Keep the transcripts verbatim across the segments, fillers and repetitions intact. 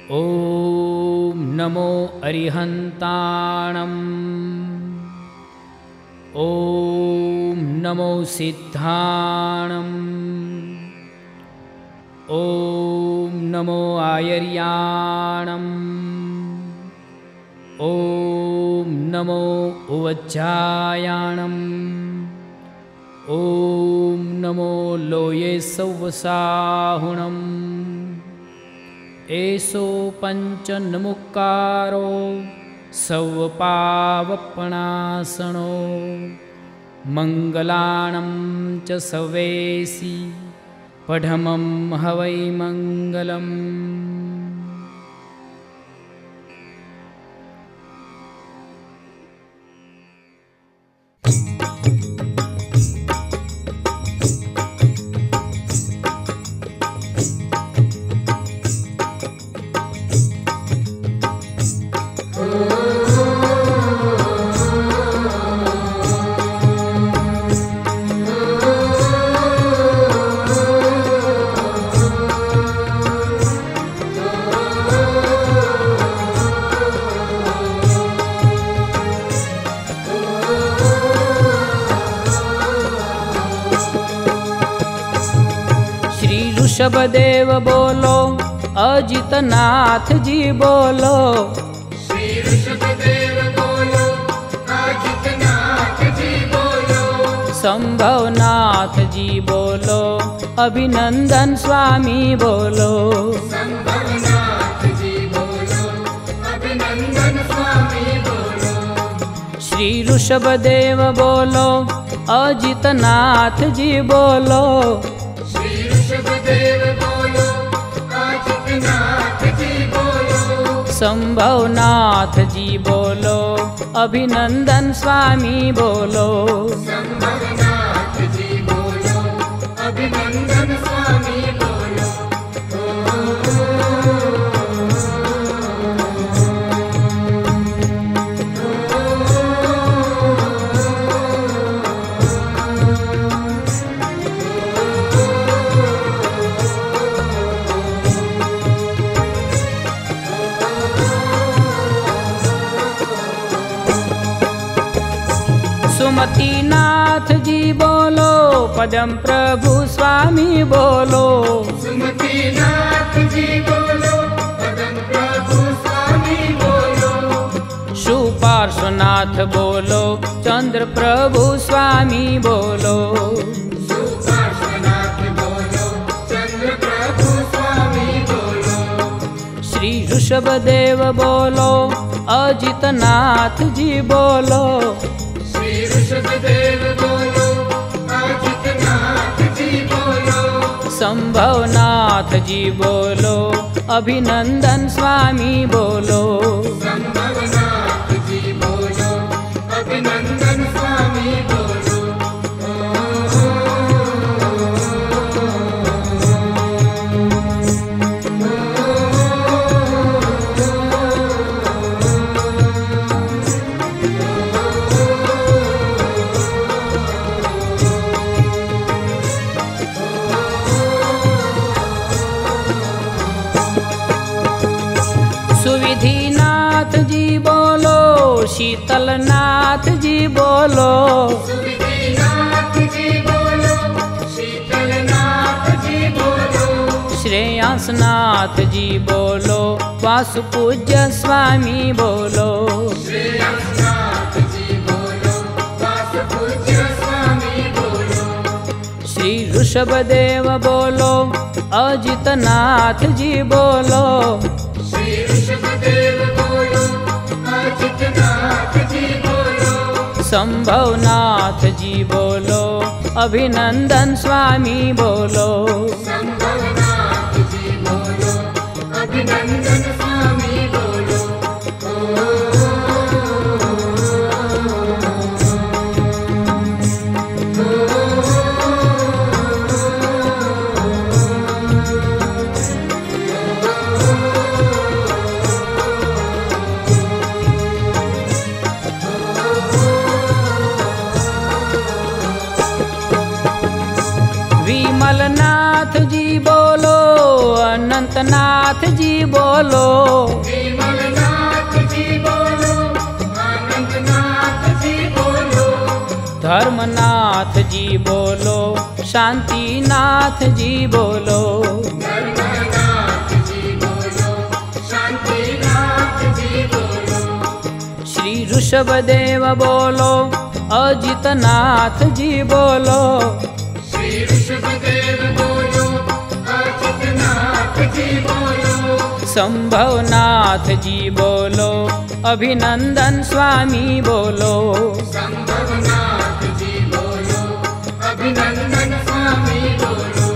ॐ नमो अरिहन्ताणम् ॐ नमो सिद्धाणम् ॐ नमो आयर्याणम् ॐ नमो उवज्जायाणम् ॐ नमो लोये सौवसाहुणम् एषो पञ्चन्मुक्कारो सौवपावपणासनो मङ्गलाणं च सवेसि पठमं हवै मङ्गलम्। ऋषभदेव बोलो, अजितनाथ जी बोलो। श्री ऋषभदेव बोलो, अजितनाथ जी बोलो। संभवनाथ जी बोलो, अभिनंदन स्वामी बोलो। संभवनाथ जी बोलो, अभिनंदन स्वामी बोलो। श्री ऋषभदेव बोलो, अजितनाथ जी बोलो। ऋषभदेव बोलो, अजितनाथ जी बोलो। संभवनाथ जी बोलो, अभिनंदन स्वामी बोलो। संभवनाथ जी बोलो, अभिनंदन स्वामी बोलो। सुमतिनाथ जी बोलो, पदम प्रभु स्वामी बोलो। सुमतिनाथ जी बोलो, पदम प्रभु स्वामी बोलो। सुपार्श्वनाथ बोलो, चंद्र प्रभु स्वामी बोलो। सुपार्श्वनाथ बोलो, चंद्र प्रभु स्वामी बोलो। श्री ऋषभदेव बोलो, अजितनाथ जी बोलो। श्री ऋषभदेव बोलो, अजितनाथ जी बोलो। संभवनाथ जी बोलो, अभिनंदन स्वामी बोलो। संभवनाथ जी बोलो, अभिनंदन स्वामी बोलो। सुविधिनाथ जी बोलो, शीतलनाथ जी बोलो। सुविधिनाथ जी बोलो, शीतलनाथ जी बोलो। श्रेयांसनाथ जी बोलो, वासुपूज्य स्वामी बोलो। श्रेयांसनाथ जी बोलो, वासुपूज्य स्वामी बोलो। श्री ऋषभदेव बोलो, अजितनाथ जी बोलो। श्री ऋषभदेव बोलो, अजितनाथ जी बोलो। संभवनाथ जी बोलो, अभिनंदन स्वामी बोलो। संभवनाथ जी बोलो, अभिनंदन स्वामी बोलो। विमलनाथ जी बोलो, अनंत अनंतनाथ जी बोलो, विमलनाथ जी बोलो, अनंतनाथ जी बोलो, धर्मनाथ जी बोलो, शांतिनाथ जी बोलो, धर्मनाथ जी बोलो, शांतिनाथ जी बोलो, श्री ऋषभदेव बोलो, अजितनाथ जी बोलो, श्री ऋषभदेव बोलो, अजितनाथ जी बोलो, संभवनाथ जी बोलो, अभिनंदन स्वामी बोलो, संभवनाथ जी बोलो, अभिनंदन स्वामी बोलो,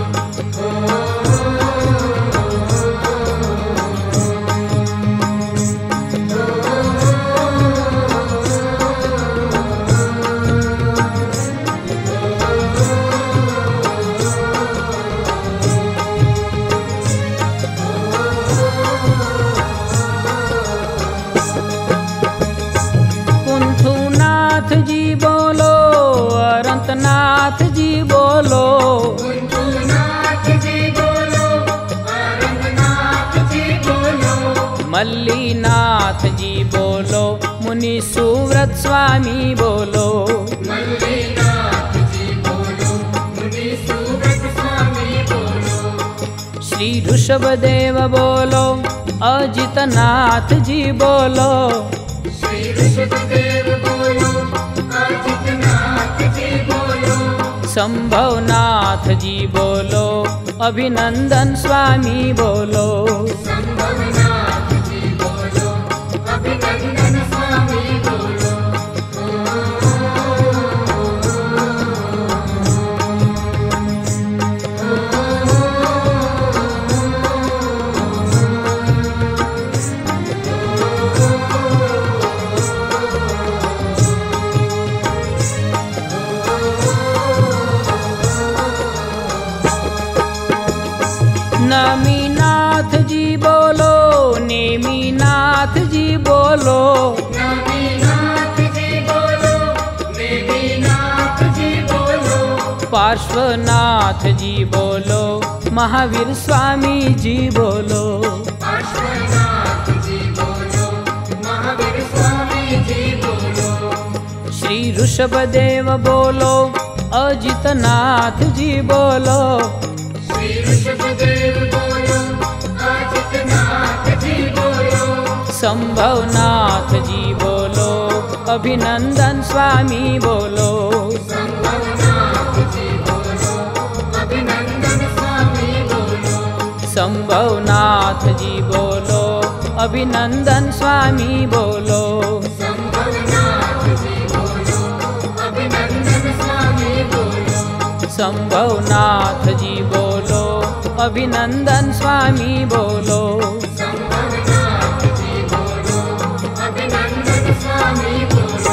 कुंथुनाथ जी बोलो, अनंतनाथ जी बोलो, कुंथुनाथ जी बोलो, अनंतनाथ जी बोलो, मल्लीनाथ जी बोलो, मुनि सुव्रत स्वामी बोलो, मल्लीनाथ जी बोलो, मुनि सुव्रत स्वामी बोलो, श्री ऋषभदेव बोलो, अजितनाथ जी बोलो, श्री ऋषभदेव बोलो, अजितनाथ जी बोलो, संभवनाथ जी बोलो, अभिनंदन स्वामी बोलो, संभवनाथ जी बोलो, अभिनंदन स्वामी बोलो, नमीनाथ जी बोलो, नेमीनाथ जी बोलो, नवीनाथ जी बोलो, देवीनाथ जी बोलो, पार्श्वनाथ जी बोलो, महावीर स्वामी जी बोलो, पार्श्वनाथ जी बोलो, महावीर स्वामी जी बोलो, श्री ऋषभदेव बोलो, अजितनाथ जी बोलो, श्री ऋषभदेव बोलो, अजितनाथ जी बोलो, संभवनाथ जी बोलो, अभिनंदन स्वामी बोलो, संभवनाथ जी बोलो, अभिनंदन स्वामी बोलो, संभवनाथ जी बोलो, अभिनंदन स्वामी बोलो, संभवनाथ जी बोलो, अभिनंदन स्वामी बोलो, संभवनाथ जी बोलो, अभिनंदन स्वामी बोलो, संभवनाथ जी बोलो, अभिनंदन स्वामी बोलो।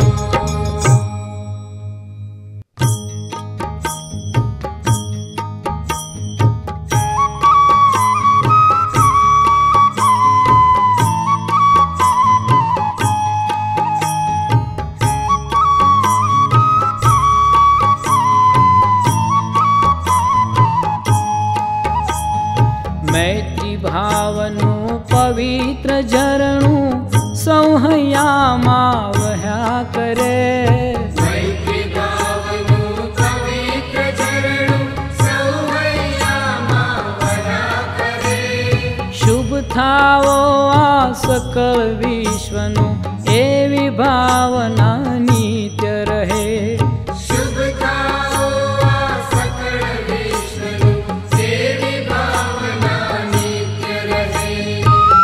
मैत्री भावनु पवित्र झरणु सौहयामा वह्या करे, मैत्री भावनु पवित्र झरणु सौहयामा वह्या करे, शुभ थावो आ सकल विश्वनु एवी भावना नित्य रहे, शुभ थाओ आ सकल विश्वनु तेरी भावना नित्य रहे,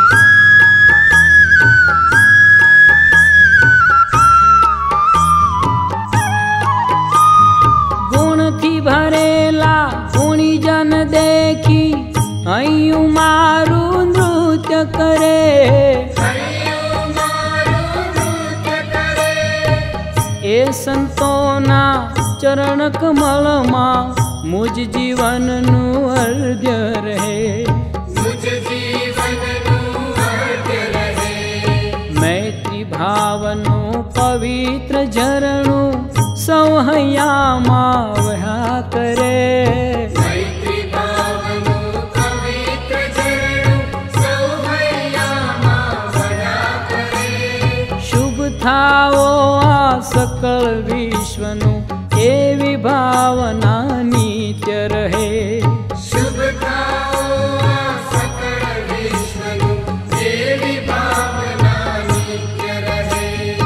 गुण थी भरेला गुणी जन देखी अयु मारू नृत्य करे, हरिओ मारो नृत्य करे, ए संतोना चरण कमल मां मुझ जीवन नु अर्घ्य रहे, मुझ जीवन नु अर्घ्य रहे, मैत्री भावनु पवित्र झरणु सौहयामा वह्या करे, मैत्री भावनु पवित्र झरणु થાઓ આ સકળ વિશ્વનું એવી ભાવના નિત્ય રહે। શુભ થાઓ આ સકળ વિશ્વનું એવી ભાવના નિત્ય રહે।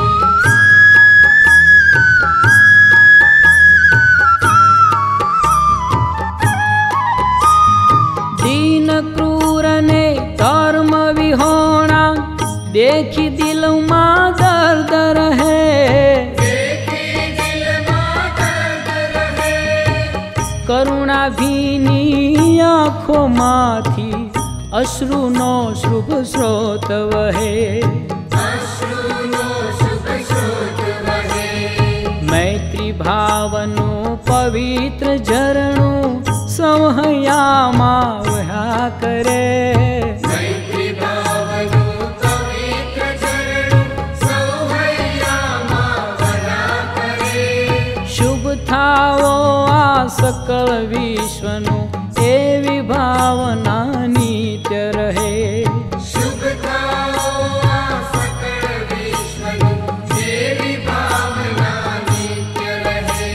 દીન ક્રૂર ને ધર્મ વિહોણા देखी दिल मां दर्द रहे। देखी दिल मां दर्द रहे। करुणा भीनी आँखों माथी अश्रुनो शुभ स्रोत वहे। अश्रुनो शुभ स्रोत वहे। मैत्री भावनु पवित्र झरणु संहयामा वहा करे। થાઓ આ સકળ વિશ્વનું એવી ભાવના નિત્ય રહે। શુભ થાઓ આ સકળ વિશ્વનું એવી ભાવના નિત્ય રહે।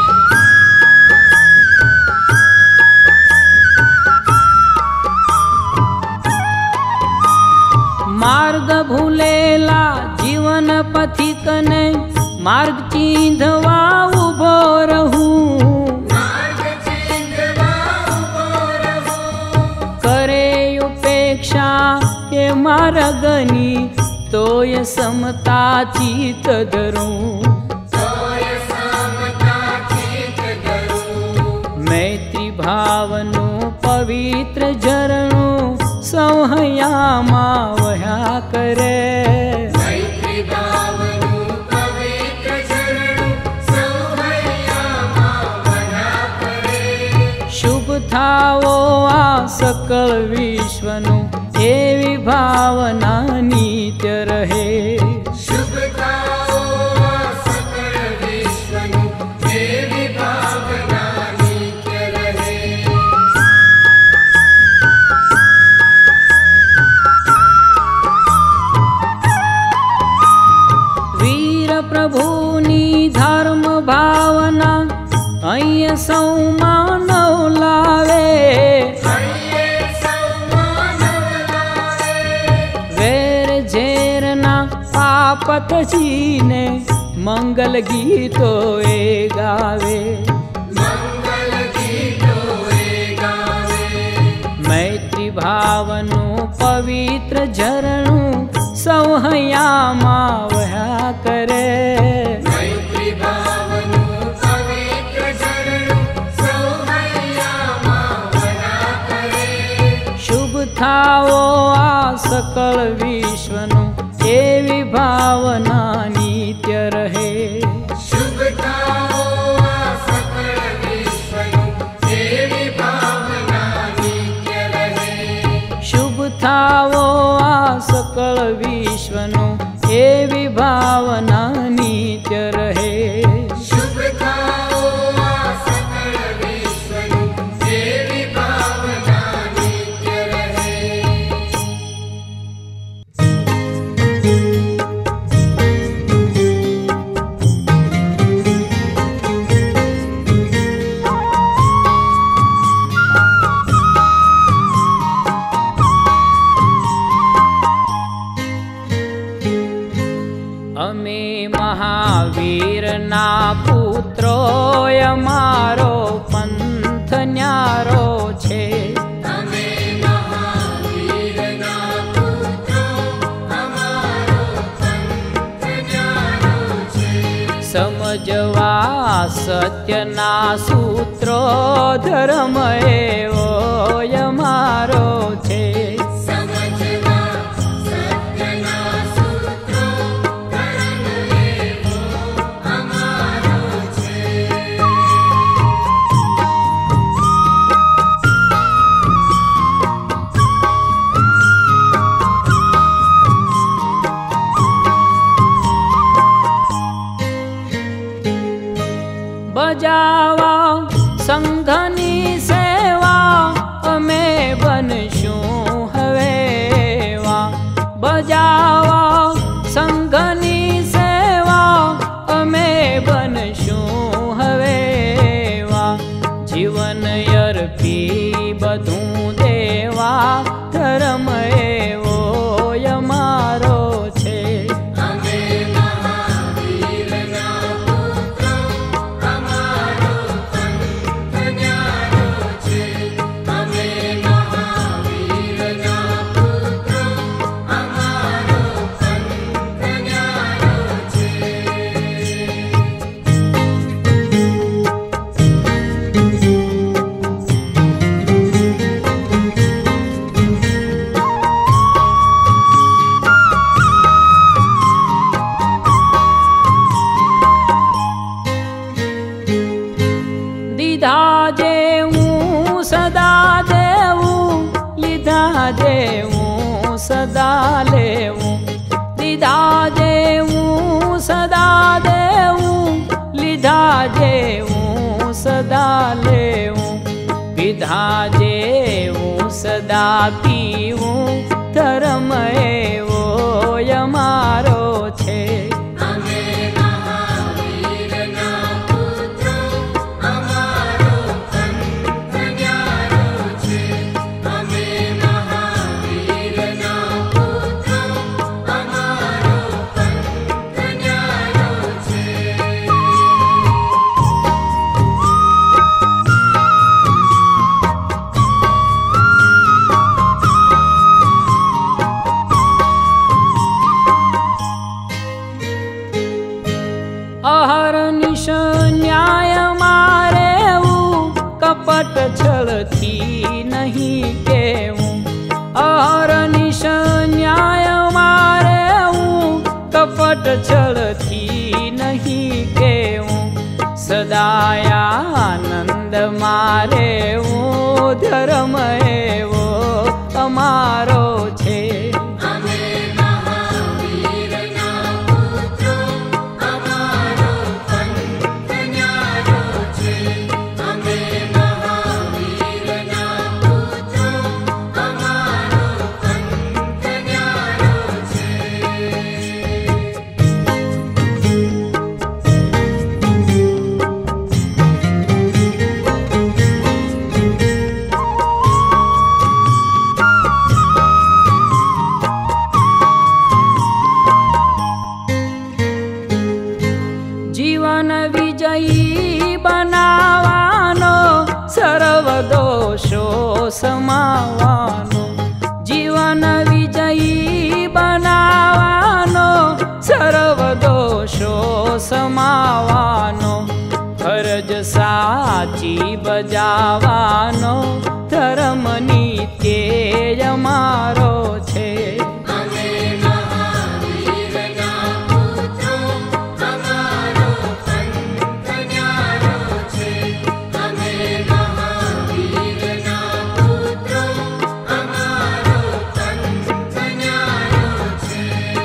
માર્ગ ભૂલેલા જીવન પથિકને मार्ग चींधवा उभो रहूं। मार्ग चींधवा उभो रहूं। करे उपेक्षा ये मार्गनी तोय समता चित धरूं। तोय समता चित धरूं। मैत्री भावनु पवित्र झरणु संहयामा वहा करे। मैत्री भावनु થાઓ આ સકળ વિશ્વનું એવી ભાવના નિત્ય રહે। શુભ થાઓ આ સકળ વિશ્વનું એવી ભાવના નિત્ય રહે। વીર પ્રભુની ધર્મ ભાવના અહીંયા સૌ માનવ લાવે। વેર ઝેરના પાપત જીને મંગલ ગીતો એ ગાવે। મંગલ ગીતો એ ગાવે। મૈત્રી ભાવનું પવિત્ર ઝરણું સૌહયામાં વહ્યા કરે। મૈત્રી ભાવનું પવિત્ર ઝરણું સૌહૈયામાં વહ્યા કરે। શુભ થાઓ આ સકળ વિશ્વનું એવી ભાવના નિત્ય રહે। શુભ થાઓ આ સકળ વિશ્વનું એવી ભાવના નિત્ય રહે। શુભ થાઓ આ સકળ વિશ્વનું એવી ભાવના નિત્ય રહે। શુભ થાઓ આ સકળ વિશ્વનું એવી ભાવના નિત્ય રહે। અમે મહાવીરના પુત્રોય મારો પંથ ન્યારો છે। અમે મહાવીરના પુત્રો અમારો પંથ ન્યારો છે। સમજવા સત્યના સૂત્રો ધર્મ એવો મારો છે। સમજવા સત્યના સૂત્રો ધર્મ એવો અમારો છે। બજાવા સંઘની સેવા ઝડપી બધું દેવા ધર્મ એવો અમારો છે. અમે મહાવીરના પુત્રો, અમારો પંથ ન્યારો છે. અમે મહાવીરના પુત્રો, અમારો પંથ ન્યારો છે. દીધા જેવું સદા દેવું, લીધા જેવું સદા લેવું. દીધા જેવું સદા દેવું, લીધા જેવું સદા લેવું. પીધા જેવું સદા પીવું, ધર્મ એવો અમારો છે. અમે મહાવીરના પુત્રો, અમારો પંથ ન્યારો છે. અમે મહાવીરના પુત્રો, અમારો પંથ ન્યારો છે. અહર્નિશ ન્યાય મારેવું, કપટ છળથી નહીં કેવું. અહર્નિશ ન્યાય મારેવું, કપટ છળથી નહીં કેવું. સદાયાનંદ મારેવું, ધર્મ એવો અમારો છે. અમે મહાવીરના પુત્રો, અમારો પંથ ન્યારો છે. અમે મહાવીરના પુત્રો, અમારો પંથ ન્યારો છે. જીવન વિજયી બનાવવાનો, સર્વ દોષો સમાવવાનો. જીવન વિજયી બનાવવાનો, સર્વ દોષો સમાવવાનો. ફરજ સાચી બજાવવાનો, ધર્મ નિત્ય અમારો છે. અમે મહાવીરના પુત્રો, અમારો પંથ ન્યારો છે. અમે મહાવીરના પુત્રો, અમારો પંથ ન્યારો છે.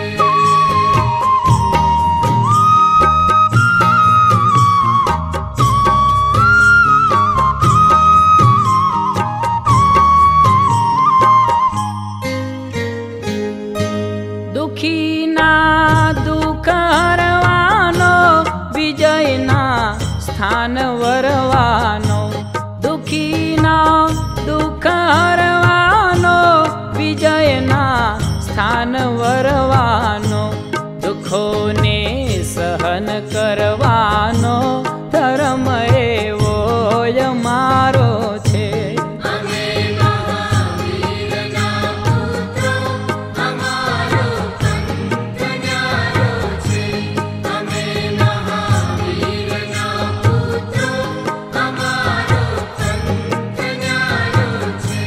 દુખીના દુઃખ હરવાનો, વિજયના સ્થાન વરવાનો. દુખીના દુઃખ હરવાનો, વિજયના સ્થાન વરવાનો. દુઃખોને સહન કરવાનો, ધર્મ એવો અમારો છે. અમે મહાવીરના પુત્રો, અમારો પંથ ન્યારો છે. અમે મહાવીરના પુત્રો, અમારો પંથ ન્યારો છે.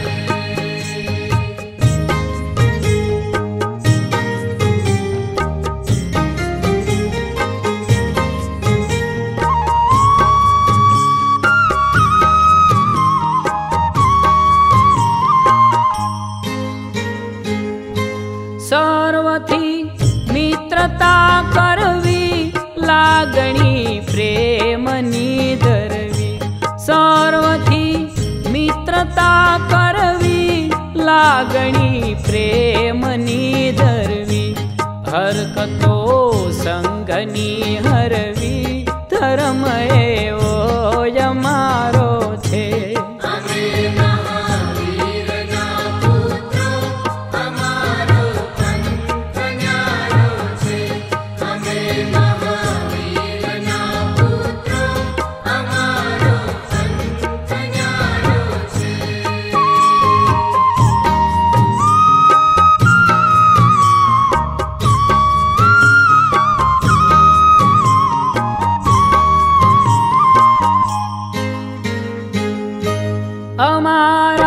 સર્વથી મિત્રતા કરવી, લાગણી પ્રેમની ધરવી. સર્વથી મિત્રતા કરવી, લાગણી પ્રેમની ધરવી. હરકતો સંગની હરવી, ધર્મ એવો અમારો છે. અમે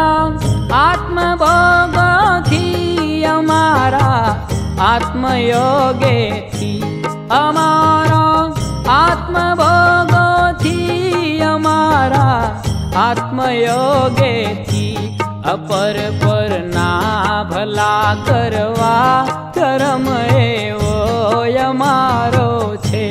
आत्मभोगથી અમારા આત્મયોગેથી અમારા આત્મભોગથી અમારા આત્મયોગેથી અપર પરના ભલા કરવા ધર્મ એવો અમારો છે.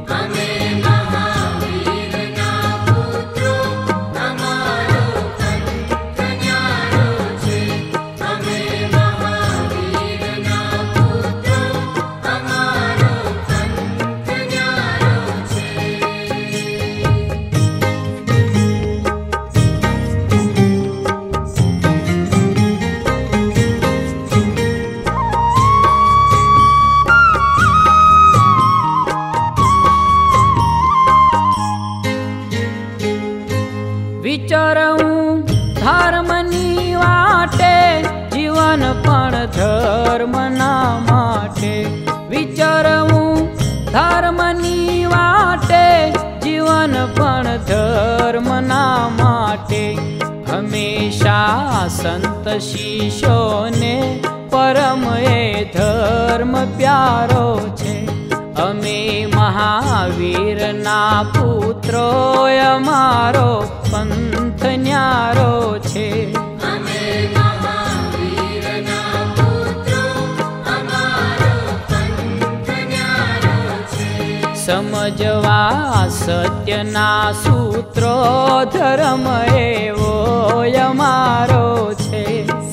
વિચરવું ધર્મની વાટે જીવન પણ ધર્મના માટે. વિચરવું ધર્મની વાટે જીવન પણ ધર્મના માટે. હંમેશા સંત શિષ્યોને પરમ એ ધર્મ પ્યારો છે. અમે મહાવીરના પુત્રો અમારો પંથ ન્યારો છે. અમે મહાવીરના પુત્રો અમારો પંથ ન્યારો છે. સમજવા સત્યના સૂત્રો ધર્મ એવો અમારો છે.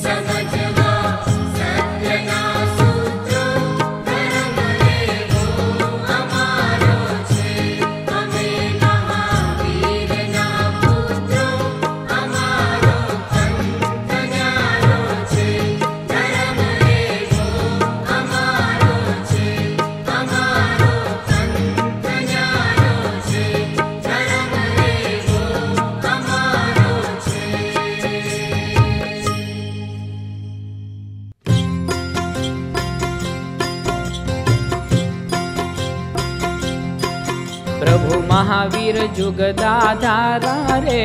પ્રભુ મહાવીર જુગદાધારા રે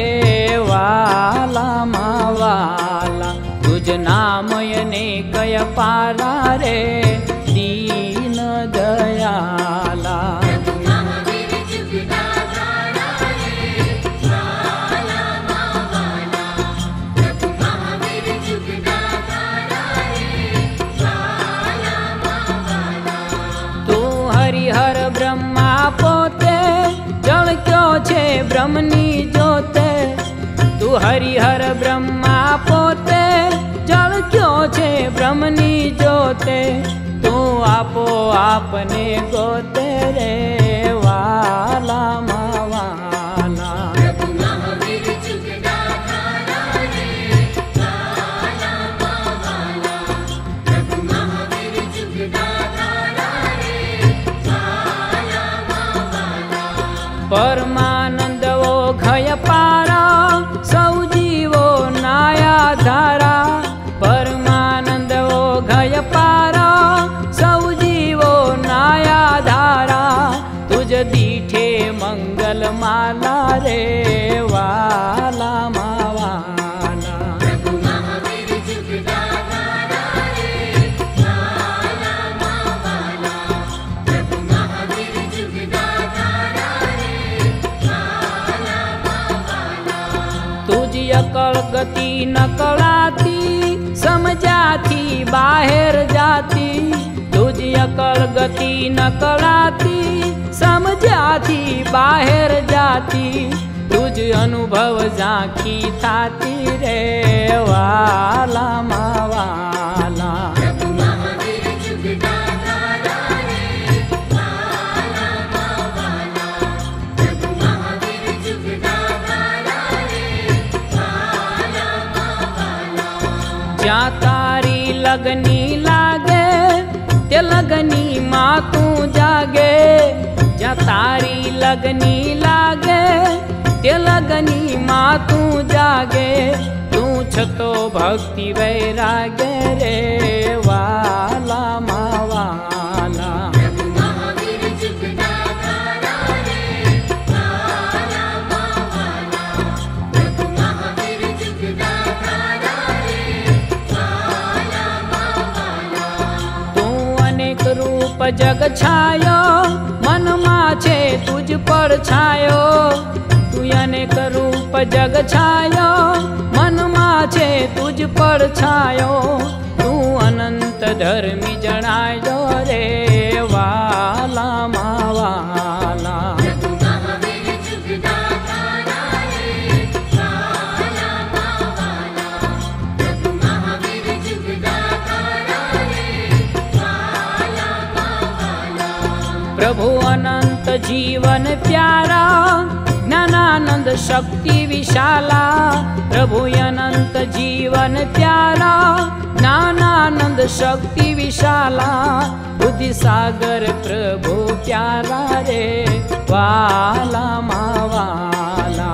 વાલા વાલા તુજ નામયને કય પારા રે દીન દયાલા. તું હરિહર બ્રહ્મા પોતે જળક્યો છે બ્રહ્મની જોતે. તું હરિહર બ્રહ્મા પોતે જળક્યો છે બ્રહ્મની જોતે. તું આપો આપને ગોતે રે વાલા વાલા. પરમાનંદ ઓ ઘય પારા સૌ જીવો નાયા ધારા. પરમાનંદ ઓ ઘય પારા સૌ જીવો નાયા ધારા. તુજ દીઠે મંગલ માલા રે વાલા માવાલા. અકળ ગતિ નકળાતી સમજાથી બહાર જાતી. તુજી અકળ ગતિ નકળાતી સમજાથી બહાર જાતી. તુજ અનુભવ ઝાંખી થાતી રે વાલા માવાલા. જ્યાં તારી લગની લાગે તે લગની માં તું જાગે. જ્યાં તારી લગની લાગે તે લગની માં તું જાગે. તું છતો ભક્તિ વૈરાગે રે વાલા માવાલા. Jugda जग छायो मनमा छे तुझ पर छायो। तू अनेक रूप जग छायो मनमा छे तुझ पर छायो। तू अनंत धर्मी जणायो रे वाला मावाला। प्रभु अनंत जीवन प्यारा ज्ञानानंद शक्ति विशाला। प्रभु अनंत जीवन प्यारा ज्ञानानंद शक्ति विशाला। बुद्धि सागर प्रभु प्यारा रे वाला मावाला।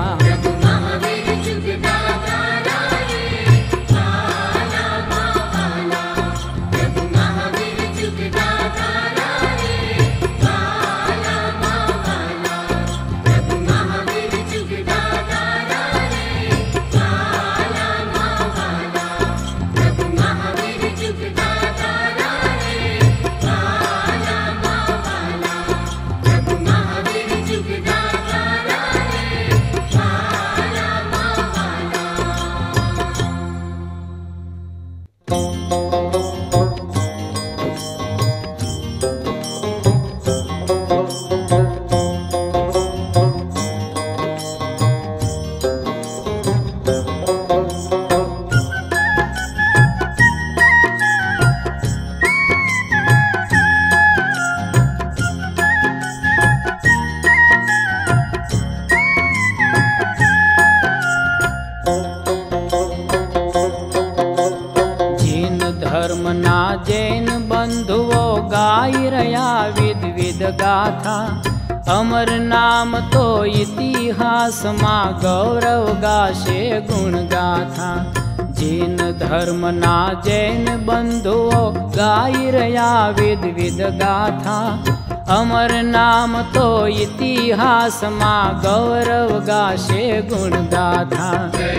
गाथा अमर नाम तो इतिहास मां गौरव गाशे गुण गाथा। जैन धर्म ना जैन बंधुओ गाई रया विद विद गाथा। अमर नाम तो इतिहास मां गौरव गाशे गुण गाथा।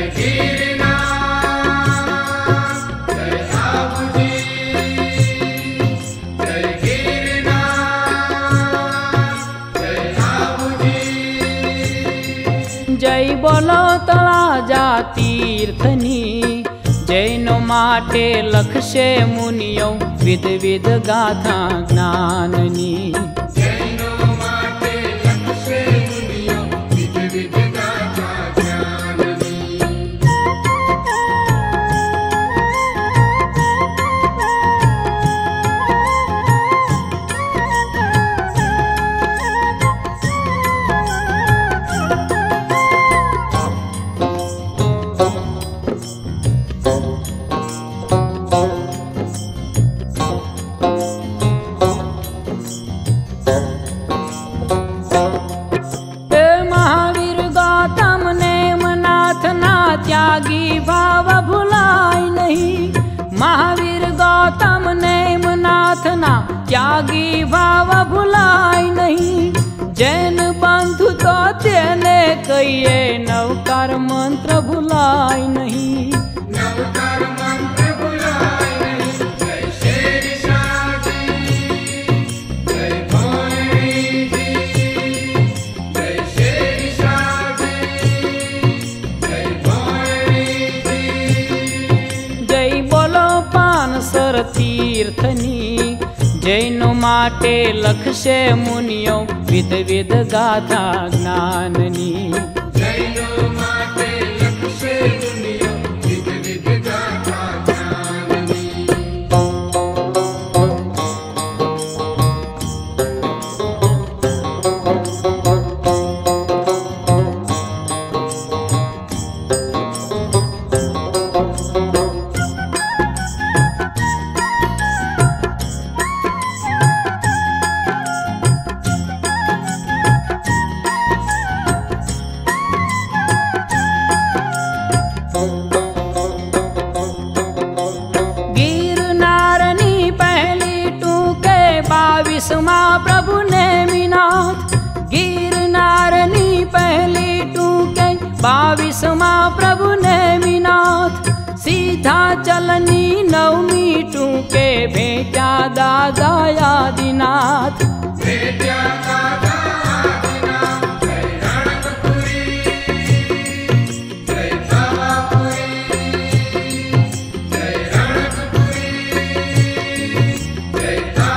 जय बोलो तळाजा तीर्थनी जैनो माटे लखशे मुनियो विध विध गाथा ज्ञाननी। जैनो माटे लखशे मुनियो विध विध गाथा ज्ञाननी। त्यागी भाव भुलाय नहीं। महावीर गौतम नेमनाथ ना त्यागी भाव भुलाय नहीं। जैन बंधु तो तेने कहिए नवकार मंत्र भुलाय नहीं। नवकार मंत्र भुलाय नहीं। जय शेर शाह जी जय भोरी जी जय शेर शाह जी जय भोरी जी। जय बोलो पानसर तीर्थनी जैनो माटे लखशे मुनियो विध विध गाथा ज्ञाननी। जैनो माटे लखशे मुनियो विध विध गाथा ज्ञाननी। વિંધ્યાચલની નવમી ટૂંકે ભેટ્યા દાદા આદિનાથ. ભેટ્યા દાદા આદિનાથ. જય રણકપુરી, જય તાવાપુરી, જય રણકપુરી, જય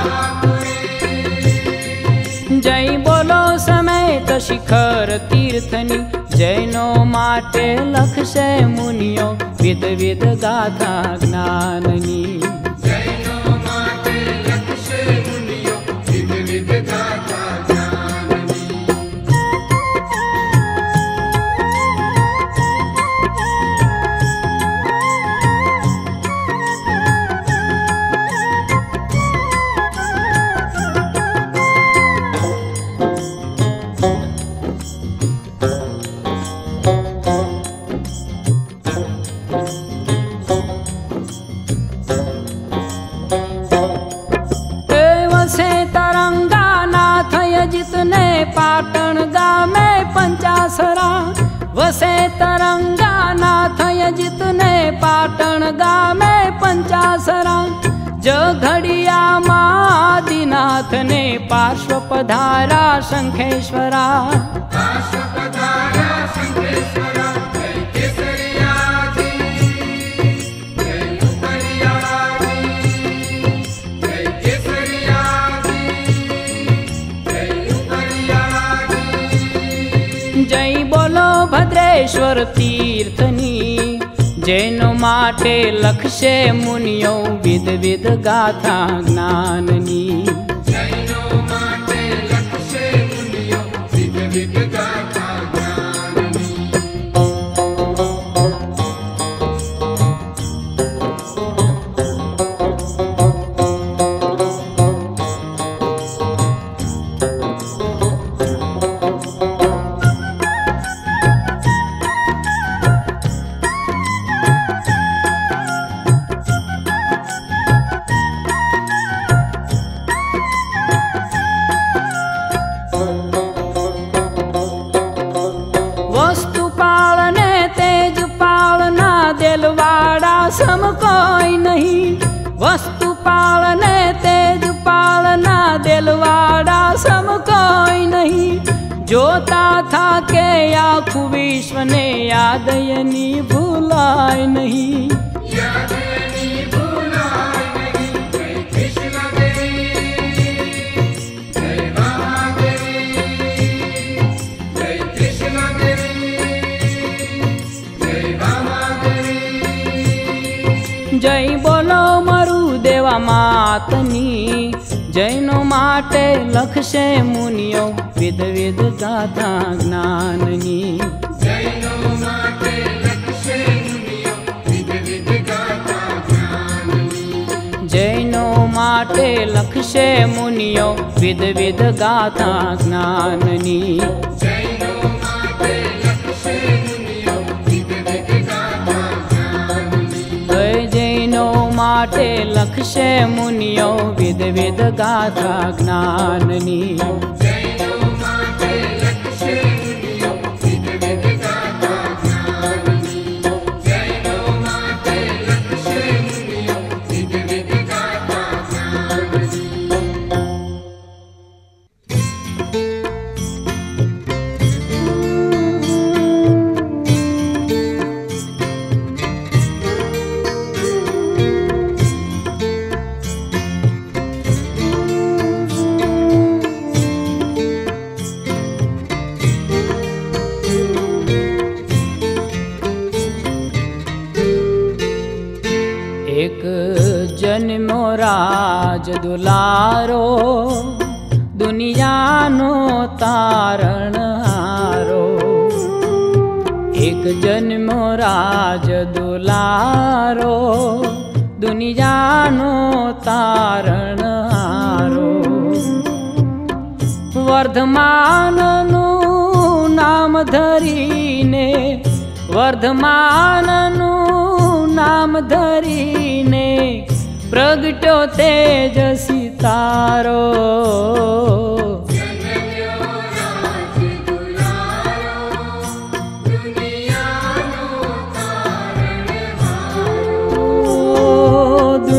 તાવાપુરી. જય બોલો સમેત શિખર તીર્થની, જૈનો માટે લખશે મુનિઓ વિધ વિધ ગાથા જ્ઞાનની. જૈનો માટે લખશે મુનિઓ વિધ વિધ ગાથા જ્ઞાનની. જીતને પાટણ ગામે પંચાસરા. વસે તરંગાનાથ જીતને પાટણ ગામે પંચાસરા. જઘડિયામાં આદિનાથને પાર્શ્વ પધારા શંખેશ્વરા. પાર્શ્વ પધારા શંખેશ્વરા. જય કેસરિયાજી, જય ઉપરિયાજી, જય કેસરિયાજી. જય બોલો ભદ્રેશ્વર તીર્થની, જૈનો માટે લખશે મુનિઓ વિધ વિધ ગાથા જ્ઞાનની. જૈનો માટે લખશે મુનિઓ વિધ વિધ ગાથા જ્ઞાનની. સમ કોઈ નહીં. વસ્તુપાળ ને તેજપાળ ના દેલવાડા સમ કોઈ નહીં. જોતા થા કે આખું વિશ્વને યાદયની ભૂલાય નહીં. યાદયની ભૂલાય નહીં. જય કૃષ્ણદેવી, જય વામાદેવી, જય કૃષ્ણદેવી, જય વામાદેવી. જય બોલો મરુ દેવા માતની, જૈનો માટે લખશે મુનિઓ વિધ વિધ ગાથા જ્ઞાનની. જૈનો માટે લખશે મુનિઓ વિધ વિધ ગાથા જ્ઞાનની. જૈનો માટે લખશે મુનિઓ વિધ વિધ ગાથા જ્ઞાનની. જૈનો માટે લખશે મુનિઓ વિધ વિધ ગાથા જ્ઞાનની. જૈનો માટે લખશે મુનિઓ વિધ વિધ ગાથા જ્ઞાનની. જૈનો માટે લખશે મુનિઓ વિધ વિધ ગાથા જ્ઞાનની. જૈનો માટે લખશે મુનિઓ વિધ વિધ ગાથા જ્ઞાનની. એક જન્મો રાજ દુલારો, દુનિયાનો તારણહારો. એક જન્મો રાજ દુલારો, દુનિયાનો તારણહારો. વર્ધમાનનું નામ ધરીને, વર્ધમાનનું નામ ધરીને પ્રગટ્યો તેજસી તારો.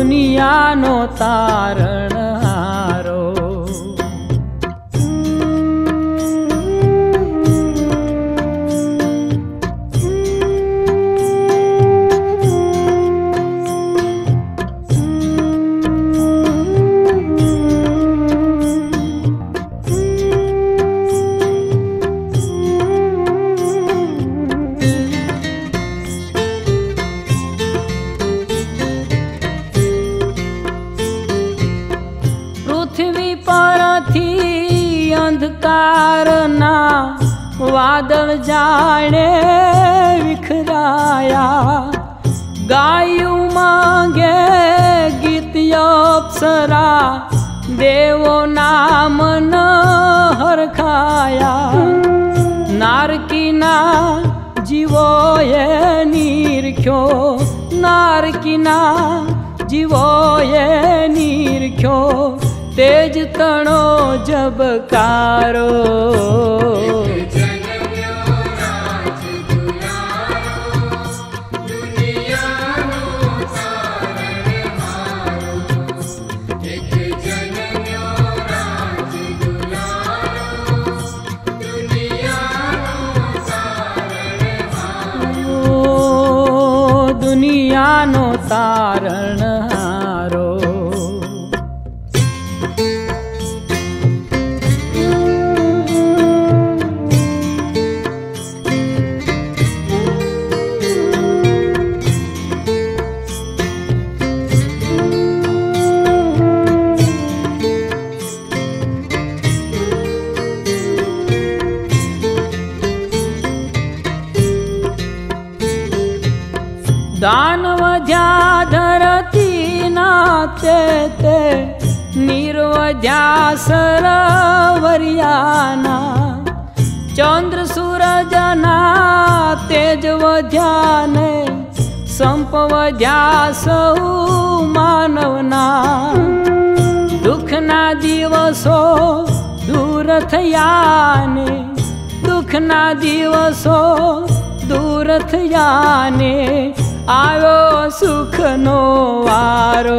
દુનિયાનો તારણહારો. પૃથ્વી પરથી અંધકારના વાદળ જાણે વિખરાયા. ગાયું માંગે ગીત અપ્સરા, દેવો નામ ન હરખાયા. નારકીના જીવોએ નિરખ્યો, નારકીના જીવોએ નિરખ્યો, તેજ તણો જબકારો. દુનિયાનો તારણહારો. દાન વધ્યા ધરતીના તે તે, નિર્વધ્યા સરવરિયાના. ચંદ્ર સૂરજના તેજ વધ્યા ને, સંપ વધ્યા સૌ માનવના. દુઃખના દિવસો દૂર થયા ને, દુઃખના દિવસો દૂર થયા ને, આવ્યો સુખનો વારો.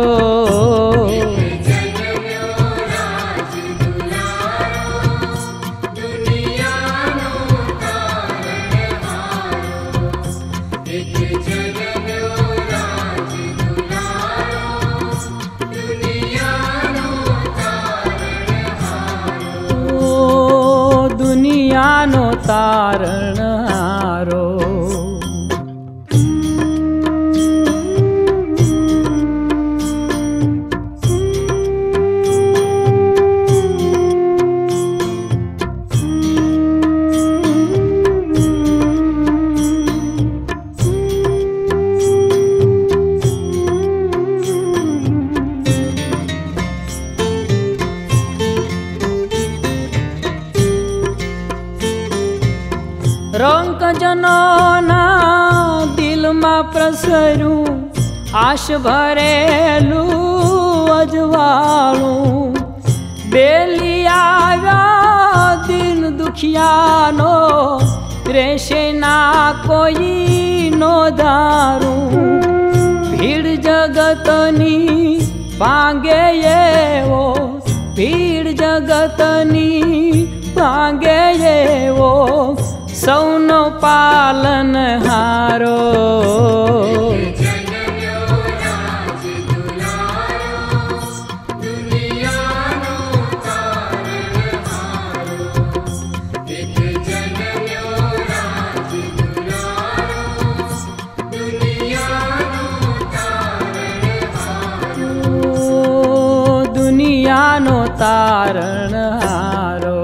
દુનિયાનો તારણહારો. રંકજનોના દિલમાં પ્રસર્યું આશ ભરેલું અજવાળું. બેલી આવ્યા દિન દુખિયાનો, રહેશે ના કોઈ નો ધારું. ભીડ જગતની ભાંગે એવો, ભીડ જગતની ભાંગે એવો, સૌનો પાલનહારો. દુનિયાનો તારણહારો.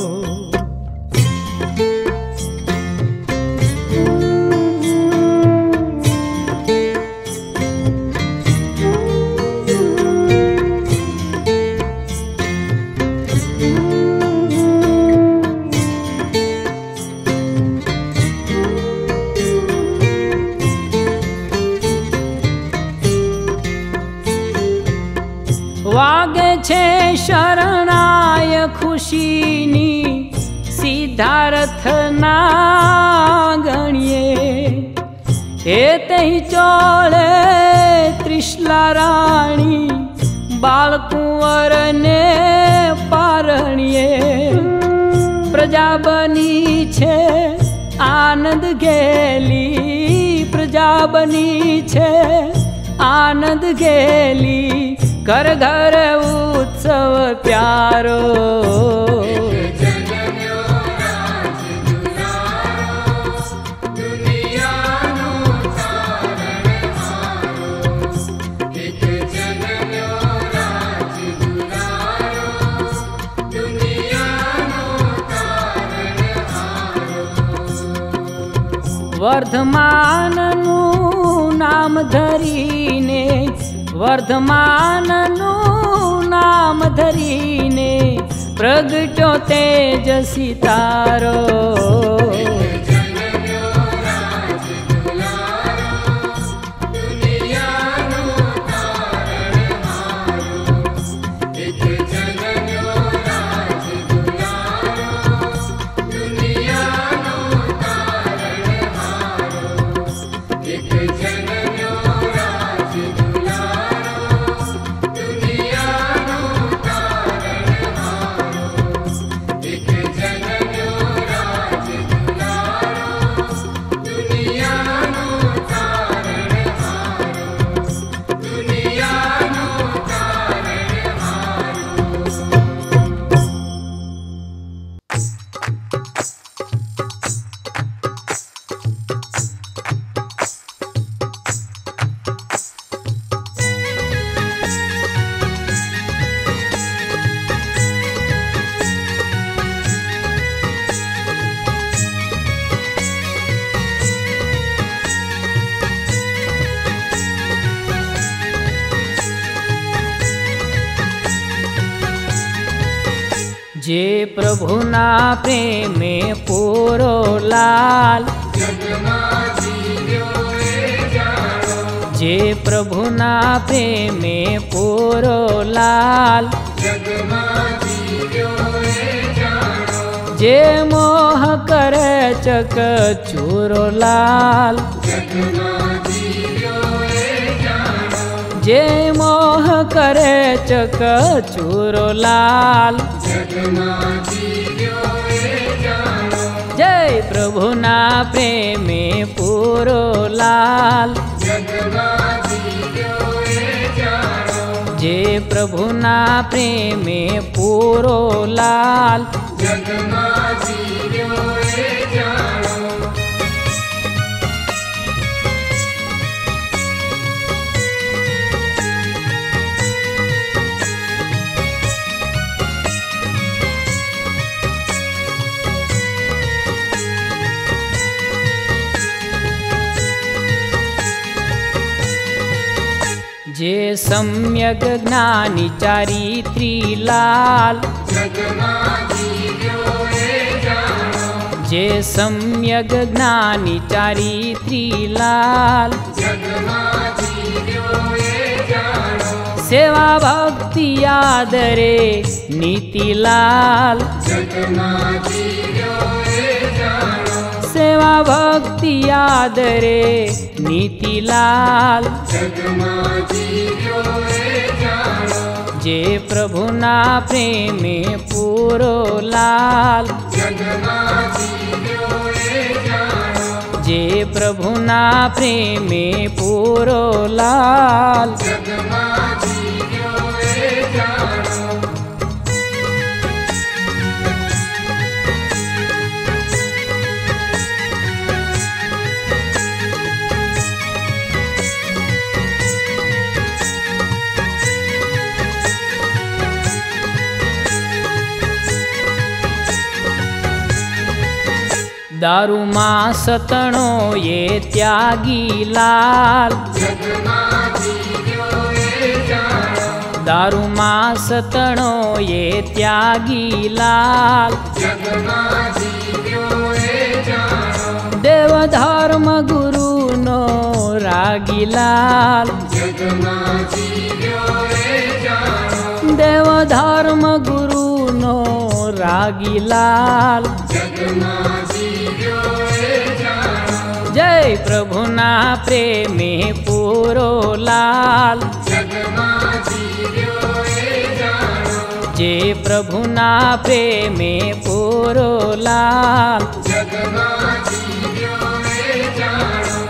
વાગે છે શરણાય ખુશીની, સિદ્ધાર્થના ગણીએ. હે તહી ચોળે ત્રિશલા રાણી, बालकुंवर ने पारणिये प्रजा बनी छे आनंद गेली, प्रजा बनी छे आनंद गेली, घर घर उत्सव प्यारो। वर्धमाननु नाम धरीने, वर्धमाननु नाम धरीने, प्रगटो तेज सितारो। जे प्रभुना प्रेमे पूरो लाल, जे प्रभुना प्रेमे पूरो लाल, जे मोह करे चक चूरो लाल, जे मोह करे चक चूरो लाल, जय प्रभुना प्रेमे पूरो लाल, जे प्रभुना प्रेमे पूरो लाल, जे सम्यक ज्ञानी चारित्री लाल, जे सम्यक ज्ञानी चारित्री लाल, सेवा भक्ति आदरे नीति लाल, सेवा भक्ति आदरे नीति लाल, जे प्रभुना प्रेमे पूरो लाल, जे प्रभुना प्रेमे पूरो लाल, दारू मां सतणो ये त्यागी लाल, दारू मां सतणो ये त्यागी लाल, देव धर्म गुरु नो रागी लाल, देव धर्म गुरु नो रागी लाल, जय प्रभुना प्रेमे पूरो लाल, जे प्रभुना प्रेमे पूरो लाल। जगमा जीव्यो ए जाणो।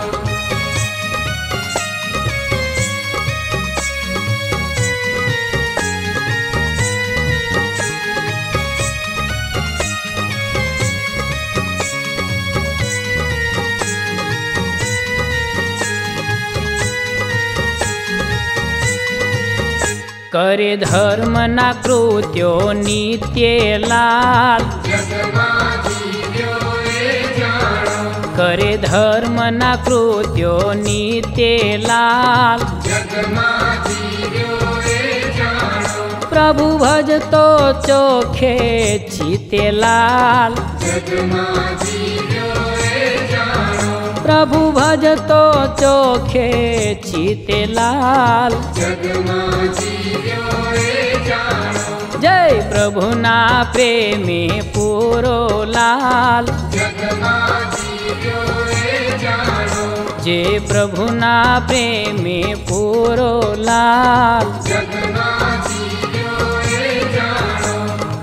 करे धर्मना कृत्यो नित्य लाल। जगमा जीव्यो ए जाणो। करे धर्मना कृत्यो नित्य लाल। जगमा जीव्यो ए जाणो। प्रभु भजतो चोखे चिते लाल। जगमा जीव्यो ए जाणो। प्रभु भजतो चोखे चिते लाल। जगमा जीव्यो ए जाणो। जय प्रभुना प्रेमे पूरो लाल। जगमा जीव्यो ए जाणो। जे प्रभुना प्रेमे पूरो लाल। जगमा जीव्यो ए जाणो।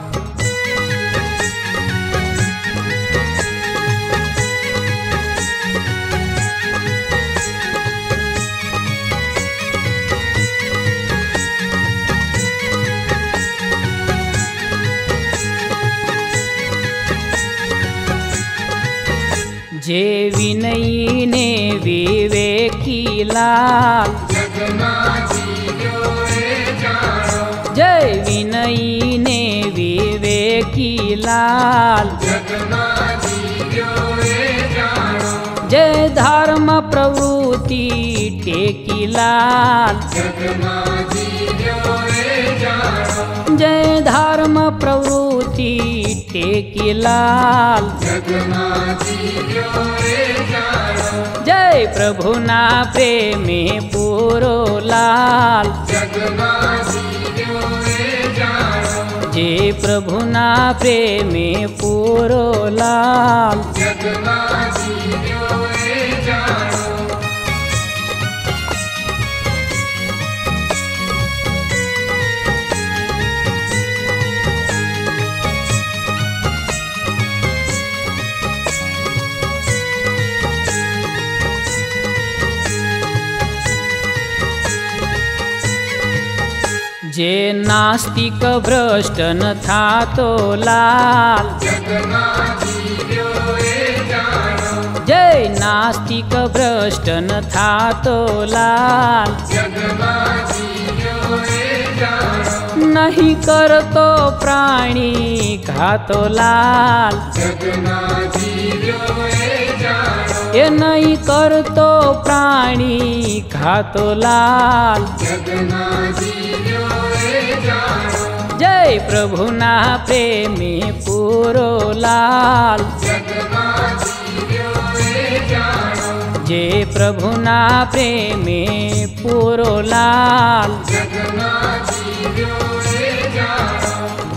जे विनयी ने विवेकी लाल। जगमा जीव्यो ए जाणो। जय विनयी ने विवेकी लाल। जगमा जीव्यो ए जाणो। जय धर्म प्रवृत्ति टेकी लाल। जगमा जीव्यो ए जाणो। जय धर्म प्रवृत्ति टेकी लाल। जगमा जीव्यो ए जाणो। जय प्रभुना प्रेमे पूरो लाल। जगमा जीव्यो ए जाणो। जे प्रभुना प्रेमे पूरो लाल। जगमा जीव्यो ए जाणो। जे नास्तिक भ्रष्ट न थातो लाल। जगमा जीव्यो ए जाणो। जय नास्तिक भ्रष्ट न थातो लाल। जगमा जीव्यो ए जाणो। नहीं करतो प्राणी घातो लाल। जगमा जीव्यो ए जाणो। ये नहीं करतो प्राणी घातो लाल। जगमा जीव्यो ए जाणो। जय प्रभुना प्रेमे पूरो लाल। जगमा जीव्यो ए जाणो। जे प्रभुना प्रेमे पूरो लाल। जगमा जीव्यो ए जाणो।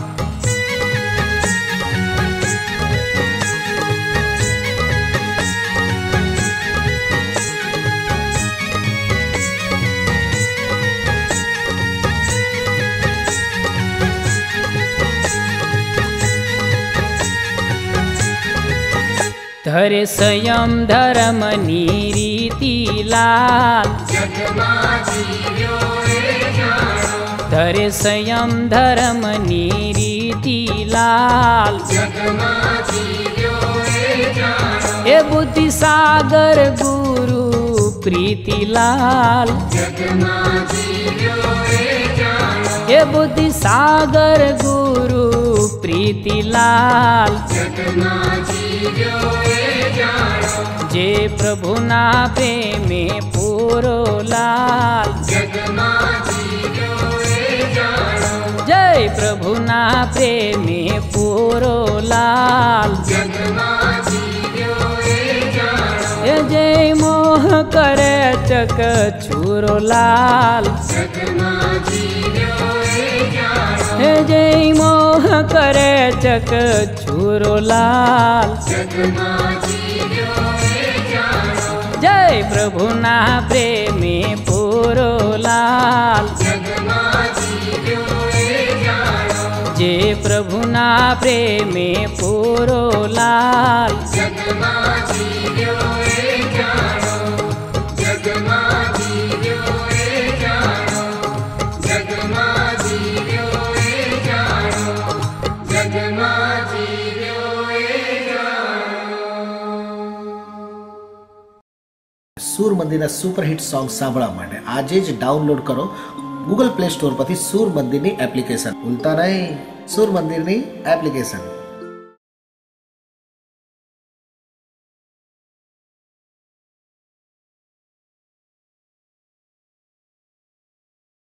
धरे संयम धर्म रीति लाल। जगमा जीव्यो ए जाणो। धरे संयम धर्म रीति लाल। जगमा जीव्यो ए जाणो। हे बुद्धि सागर गुरु प्रीति लाल। जगमा जीव्यो ए जाणो। हे बुद्धि सागर गुरु प्रीति लाल। जगमा जीव्यो ए जाणो। जे प्रभुना प्रेमे पूरो लाल। जगमा जीव्यो ए जाणो। जय प्रभुना प्रेमे पूरो लाल। जगमा जीव्यो ए जाणो। हे जय मोह करे चक छुरो लाल। जगमा जीव्यो ए जाणो। हे जय मोह करे चक छुरो लाल। जगमा जीव्यो ए जाणो। जय प्रभुना प्रेमे पूरो लाल। जगमा जीव्यो ए जाणो। કૃષ્ણના પ્રેમે પૂરો લાલ. જગમાં જીવ્યો એ જાણો, જગમાં જીવ્યો એ જાણો, જગમાં જીવ્યો એ જાણો, જગમાં જીવ્યો એ જાણો. સૂર મંદિરના સુપરહિટ સોંગ સાંભળવા માટે આજે જ ડાઉનલોડ કરો ગૂગલ પ્લે સ્ટોર પરથી સૂર મંદિરની એપ્લિકેશન. ભૂલતા નહીં, સૂર મંદિરની એપ્લિકેશન.